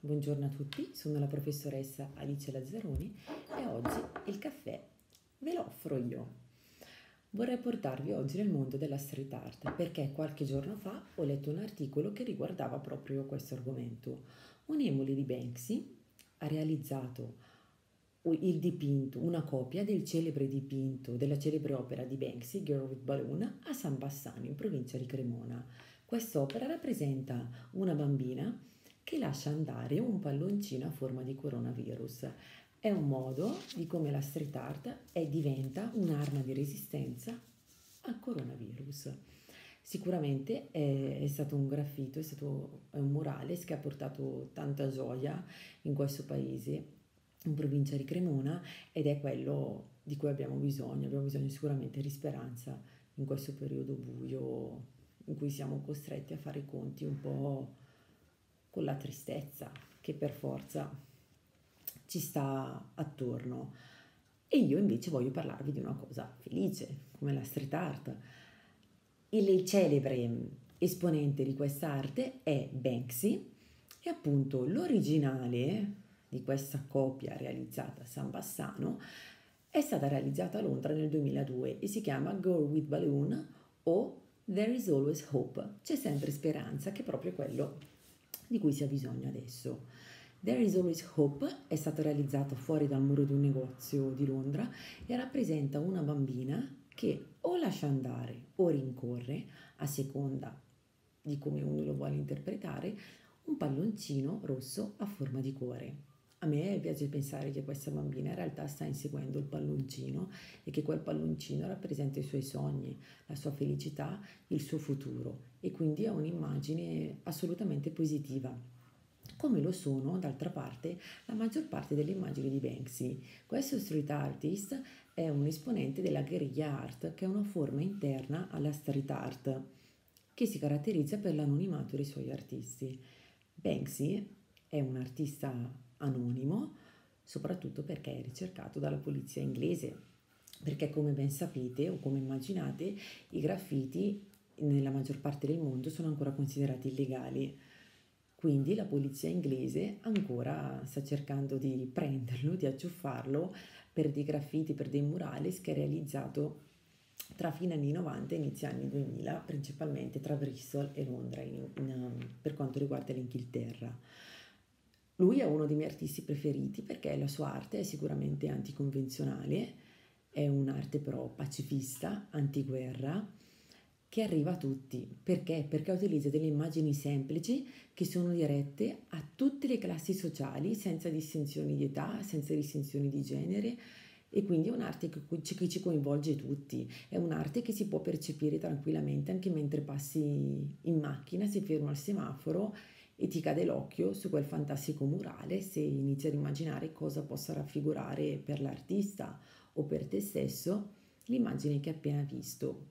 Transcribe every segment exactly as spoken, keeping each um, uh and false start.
Buongiorno a tutti, sono la professoressa Alice Lazzaroni e oggi il caffè ve lo offro io. Vorrei portarvi oggi nel mondo della street art perché qualche giorno fa ho letto un articolo che riguardava proprio questo argomento. Un emule di Banksy ha realizzato il dipinto, una copia del celebre dipinto della celebre opera di Banksy, Girl with Balloon, a San Bassano in provincia di Cremona. Quest'opera rappresenta una bambina che lascia andare un palloncino a forma di coronavirus. È un modo di come la street art è, diventa un'arma di resistenza al coronavirus. Sicuramente è, è stato un graffito, è stato è un murales che ha portato tanta gioia in questo paese, in provincia di Cremona, ed è quello di cui abbiamo bisogno. Abbiamo bisogno sicuramente di speranza in questo periodo buio in cui siamo costretti a fare i conti un po' con la tristezza che per forza ci sta attorno. E io invece voglio parlarvi di una cosa felice, come la street art. Il celebre esponente di questa arte è Banksy e appunto l'originale di questa copia realizzata a San Bassano è stata realizzata a Londra nel duemiladue e si chiama Girl with Balloon o There is Always Hope, c'è sempre speranza, che è proprio quello di cui si ha bisogno adesso. There is Always Hope è stata realizzata fuori dal muro di un negozio di Londra e rappresenta una bambina che o lascia andare o rincorre, a seconda di come uno lo vuole interpretare, un palloncino rosso a forma di cuore. A me piace pensare che questa bambina in realtà sta inseguendo il palloncino e che quel palloncino rappresenta i suoi sogni, la sua felicità, il suo futuro, e quindi è un'immagine assolutamente positiva. Come lo sono, d'altra parte, la maggior parte delle immagini di Banksy. Questo street artist è un esponente della guerriglia art, che è una forma interna alla street art, che si caratterizza per l'anonimato dei suoi artisti. Banksy è un artista anonimo, soprattutto perché è ricercato dalla polizia inglese, perché come ben sapete o come immaginate i graffiti nella maggior parte del mondo sono ancora considerati illegali, quindi la polizia inglese ancora sta cercando di prenderlo, di acciuffarlo per dei graffiti, per dei murales che ha realizzato tra fine anni novanta e inizio anni duemila, principalmente tra Bristol e Londra in, in, per quanto riguarda l'Inghilterra. Lui è uno dei miei artisti preferiti perché la sua arte è sicuramente anticonvenzionale, è un'arte però pacifista, antiguerra, che arriva a tutti. Perché? Perché utilizza delle immagini semplici che sono dirette a tutte le classi sociali, senza distinzioni di età, senza distinzioni di genere, e quindi è un'arte che ci coinvolge tutti. È un'arte che si può percepire tranquillamente anche mentre passi in macchina, si ferma al semaforo e ti cade l'occhio su quel fantastico murale, se inizi ad immaginare cosa possa raffigurare per l'artista o per te stesso l'immagine che hai appena visto.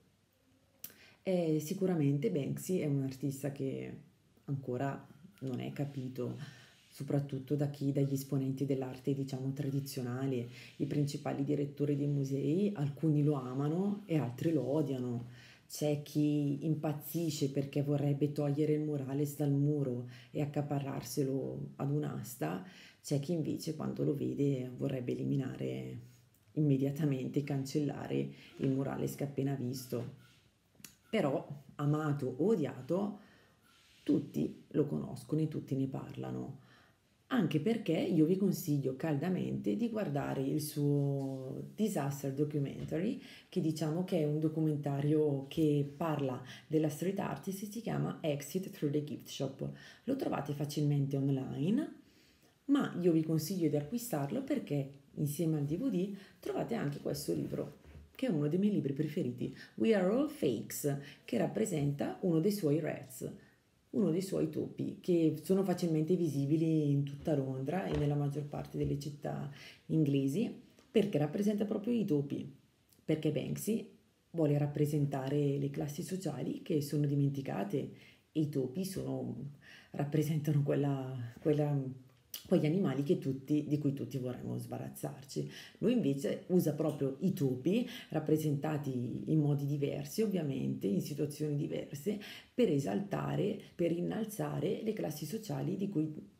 E sicuramente Banksy è un artista che ancora non è capito, soprattutto da chi, dagli esponenti dell'arte diciamo tradizionale. I principali direttori dei musei, alcuni lo amano e altri lo odiano. C'è chi impazzisce perché vorrebbe togliere il murales dal muro e accaparrarselo ad un'asta, c'è chi invece quando lo vede vorrebbe eliminare immediatamente, cancellare il murales che ha appena visto. Però, amato o odiato, tutti lo conoscono e tutti ne parlano. Anche perché io vi consiglio caldamente di guardare il suo Disaster Documentary, che diciamo che è un documentario che parla della street artist e si chiama Exit Through the Gift Shop. Lo trovate facilmente online, ma io vi consiglio di acquistarlo perché insieme al D V D trovate anche questo libro, che è uno dei miei libri preferiti, We Are All Fakes, che rappresenta uno dei suoi rats, uno dei suoi topi, che sono facilmente visibili in tutta Londra e nella maggior parte delle città inglesi, perché rappresenta proprio i topi, perché Banksy vuole rappresentare le classi sociali che sono dimenticate e i topi sono, rappresentano quella, quella, quegli animali che tutti, di cui tutti vorremmo sbarazzarci. Lui invece usa proprio i topi, rappresentati in modi diversi ovviamente, in situazioni diverse, per esaltare, per innalzare le classi sociali di cui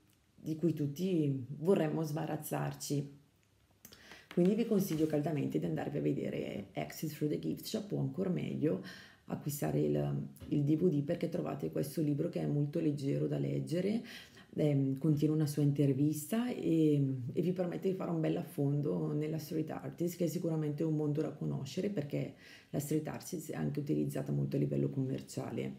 di cui tutti vorremmo sbarazzarci. Quindi vi consiglio caldamente di andarvi a vedere Exit through the Gift Shop, o ancora meglio acquistare il, il D V D, perché trovate questo libro che è molto leggero da leggere, eh, contiene una sua intervista e, e vi permette di fare un bel affondo nella street artist, che è sicuramente un mondo da conoscere, perché la street artist è anche utilizzata molto a livello commerciale.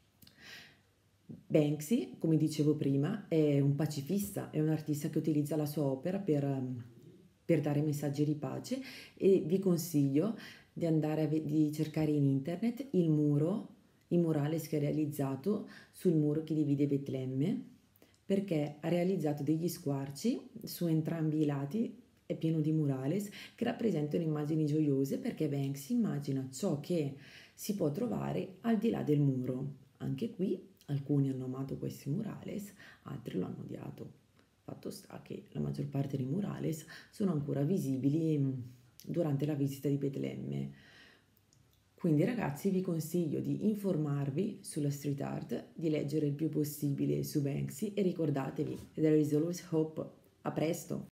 Banksy, come dicevo prima, è un pacifista, è un artista che utilizza la sua opera per, um, per dare messaggi di pace, e vi consiglio di andare a ve- di cercare in internet il muro, il murales che ha realizzato sul muro che divide Betlemme, perché ha realizzato degli squarci su entrambi i lati, è pieno di murales che rappresentano immagini gioiose, perché Banksy immagina ciò che si può trovare al di là del muro. Anche qui alcuni hanno amato questi murales, altri lo hanno odiato. Fatto sta che la maggior parte dei murales sono ancora visibili mh, durante la visita di Betlemme. Quindi ragazzi, vi consiglio di informarvi sulla street art, di leggere il più possibile su Banksy, e ricordatevi, there is always hope. A presto!